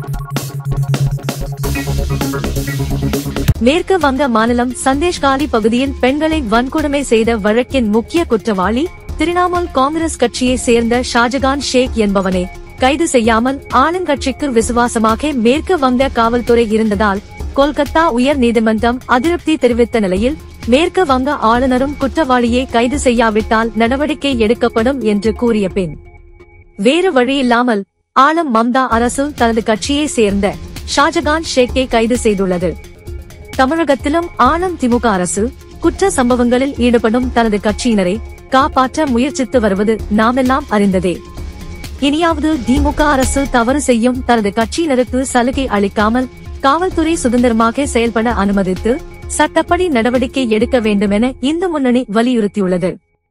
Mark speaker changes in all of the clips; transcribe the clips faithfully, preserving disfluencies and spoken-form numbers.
Speaker 1: மேற்கு வங்க மாநிலம் சந்தேஷ்காலி பகுதியில் பெண்களை வன்கொடுமை செய்த வழக்கின் முக்கிய குற்றவாளி திரிணாமுல் காங்கிரஸ் கட்சியை சேர்ந்த ஷாஜகான் ஷேக் என்பவனை கைது செய்யாமல் ஆளுங்கட்சிக்கு விசுவாசமாக மேற்கு வங்க காவல்துறை இருந்ததால் கொல்கத்தா உயர் நீதிமன்றம் அதிருப்தி தெரிவித்த நிலையில் மேற்கு வங்க ஆளுநரும் குற்றவாளியை கைது செய்யாவிட்டால் நடவடிக்கை எடுக்கப்படும் என்று கூறிய பின் வேறு வழியில்லாமல் ஆளும் மம்தா அரசு தனது கட்சியை சேர்ந்த ஷாஜகான் ஷேக்கை கைது செய்துள்ளது. தமிழகத்திலும் ஆளும் திமுக அரசு குற்ற சம்பவங்களில் ஈடுபடும் தனது கட்சியினரை காப்பாற்ற முயற்சித்து வருவது நாமெல்லாம் அறிந்ததே. இனியாவது திமுக அரசு தவறு செய்யும் தனது கட்சியினருக்கு சலுகை அளிக்காமல் காவல்துறை சுதந்திரமாக செயல்பட அனுமதித்து சட்டப்படி நடவடிக்கை எடுக்க வேண்டுமென இந்து முன்னணி வலியுறுத்தியுள்ளது.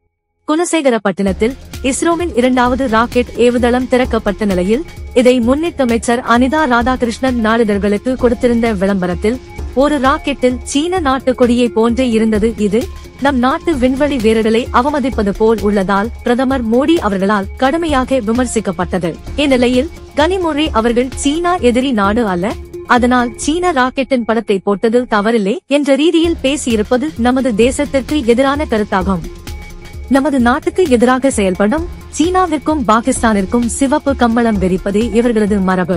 Speaker 1: குலசேகரப்பட்டினத்தில் இஸ்ரோவின் இரண்டாவது ராக்கெட் ஏவுதளம் திறக்கப்பட்ட நிலையில் இதை முன்னிட்டு அமைச்சர் அனிதா ராதாகிருஷ்ணன் நாளிதழ்களுக்கு கொடுத்திருந்த விளம்பரத்தில் ஒரு ராக்கெட்டில் சீன நாட்டு கொடியை போன்றே இருந்தது. இது நம் நாட்டு விண்வெளி வீரர்களை அவமதிப்பது போல் உள்ளதால் பிரதமர் மோடி அவர்களால் கடுமையாக விமர்சிக்கப்பட்டது. இந்நிலையில் கனிமொழி அவர்கள் சீனா எதிரி நாடு அல்ல, அதனால் சீன ராக்கெட்டின் படத்தை போட்டது தவறில்லை என்ற ரீதியில் பேசியிருப்பது நமது தேசத்திற்கு எதிரான கருத்தாகும். நமது நாட்டுக்கு எதிராக செயல்படும் சீனாவிற்கும் பாகிஸ்தானிற்கும் சிவப்பு கம்பளம் விரிப்பதே இவர்களது மரபு.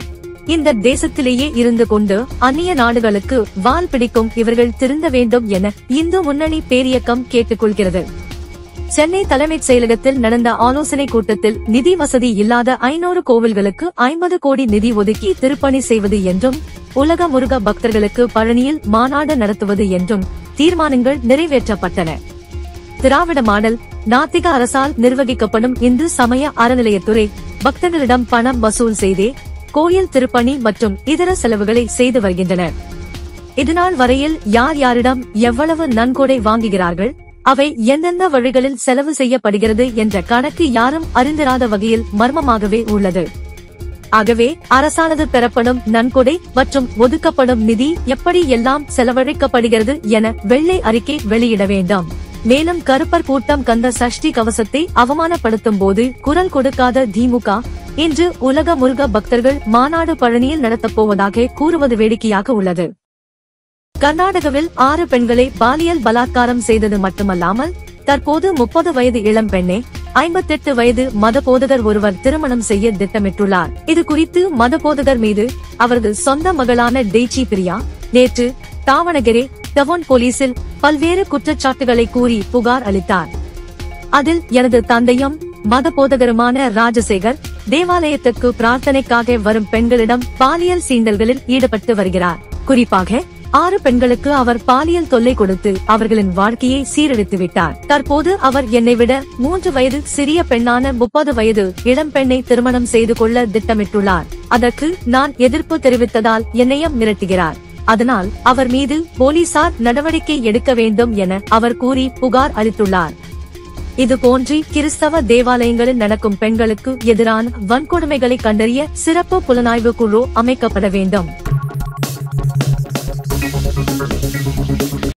Speaker 1: இந்த தேசத்திலேயே இருந்து கொண்டு அந்நிய நாடுகளுக்கு வால் பிடிக்கும் இவர்கள் திருந்த வேண்டும் என இந்து முன்னணி பேரியக்கம் கேட்டுக்கொள்கிறது. சென்னை தலைமைச் செயலகத்தில் நடந்த ஆலோசனை கூட்டத்தில் நிதி வசதி இல்லாத ஐநூறு கோவில்களுக்கு ஐம்பது கோடி நிதி ஒதுக்கி திருப்பணி செய்வது என்றும் உலக முருக பக்தர்களுக்கு பழனியில் மாநாடு நடத்துவது என்றும் தீர்மானங்கள் நிறைவேற்றப்பட்டன. திராவிட மாடல் நாத்திக அரசால் நிர்வகிக்கப்படும் இந்து சமய அறநிலையத்துறை பக்தர்களிடம் பணம் வசூல் செய்தே கோயில் திருப்பணி மற்றும் இதர செலவுகளை செய்து வருகின்றனர். இதனால் வரையில் யார் யாரிடம் எவ்வளவு நன்கொடை வாங்குகிறார்கள், அவை எந்தெந்த வழிகளில் செலவு செய்யப்படுகிறது என்ற கணக்கு யாரும் அறிந்திராத வகையில் மர்மமாகவே உள்ளது. ஆகவே அரசானது பெறப்படும் நன்கொடை மற்றும் ஒதுக்கப்படும் நிதி எப்படி எல்லாம் செலவழிக்கப்படுகிறது என வெள்ளை அறிக்கை வெளியிட வேண்டும். மேலும் கருப்பர் கூட்டம் கந்த சஷ்டி கவசத்தை அவமானப்படுத்தும் போது குரல் கொடுக்காத திமுக இன்று உலக முருக பக்தர்கள் மாநாடு பழனியில் நடத்தப் போவதாக கூறுவது வேடிக்கையாக உள்ளது. கர்நாடகாவில் ஆறு பெண்களை பாலியல் பலாத்காரம் செய்தது மட்டுமல்லாமல் தற்போது முப்பது வயது இளம் பெண்ணை ஐம்பத்தெட்டு வயது மத போதகர் ஒருவர் திருமணம் செய்ய திட்டமிட்டுள்ளார். இது குறித்து மத போதகர் மீது அவரது சொந்த மகளான டெய்ச்சி பிரியா நேற்று தாவணகெரே டவுன் போலீசில் பல்வேறு குற்றச்சாட்டுகளை கூறி புகார் அளித்தார். அதில் எனது தந்தையும் மத போதகருமான ராஜசேகர் தேவாலயத்துக்கு பிரார்த்தனைக்காக வரும் பெண்களிடம் பாலியல் சீண்டல்களில் ஈடுபட்டு வருகிறார். குறிப்பாக ஆறு பெண்களுக்கு அவர் பாலியல் தொல்லை கொடுத்து அவர்களின் வாழ்க்கையை சீரழித்து விட்டார். தற்போது அவர் என்னை விட மூன்று வயது சிறிய பெண்ணான முப்பது வயது இளம் பெண்ணை திருமணம் செய்து கொள்ள திட்டமிட்டுள்ளார். அதற்கு நான் எதிர்ப்பு தெரிவித்ததால் என்னையும் மிரட்டுகிறார். அதனால் அவர் மீது போலீசார் நடவடிக்கை எடுக்க வேண்டும் என அவர் கூறி புகார் அளித்துள்ளார். இதுபோன்று கிறிஸ்தவ தேவாலயங்களில் நடக்கும் பெண்களுக்கு எதிரான வன்கொடுமைகளை கண்டறிய சிறப்பு புலனாய்வு குழு அமைக்கப்பட வேண்டும்.